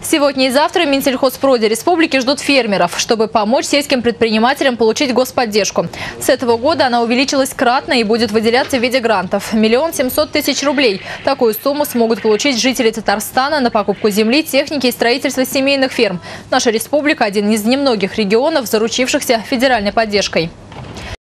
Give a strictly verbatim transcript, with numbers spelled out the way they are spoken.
Сегодня и завтра в Минсельхозпроде республики ждут фермеров, чтобы помочь сельским предпринимателям получить господдержку. С этого года она увеличилась кратно и будет выделяться в виде грантов. Миллион семьсот тысяч рублей. Такую сумму смогут получить жители Татарстана на покупку земли, техники и строительство семейных ферм. Наша республика – один из немногих регионов, заручившихся федеральной поддержкой.